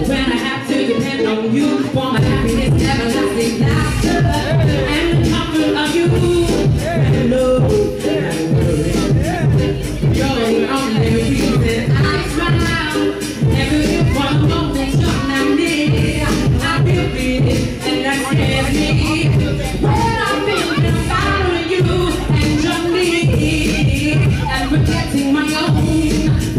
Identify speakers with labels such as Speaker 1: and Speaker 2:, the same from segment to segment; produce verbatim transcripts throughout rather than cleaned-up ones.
Speaker 1: when I have to depend on you for my happiness, everlasting laughter, and the comfort of you, and love, and worry. You're the only reason I smile. Every one moment you're not near, I feel it, and that scares me. When I feel I'm following you, and you're me, and protecting my own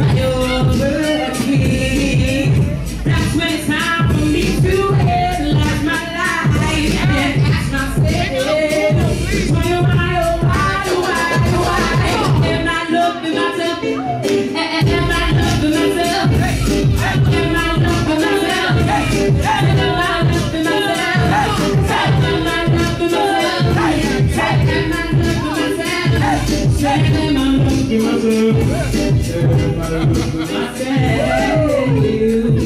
Speaker 1: priority. That's when it's time for me to realize my life and ask myself, why, why, why, why, why? Am I loving myself? Am I loving myself? Am I loving myself? Am I loving myself? Am I loving myself? Am I loving myself? Say, am I loving myself? Am I loving myself?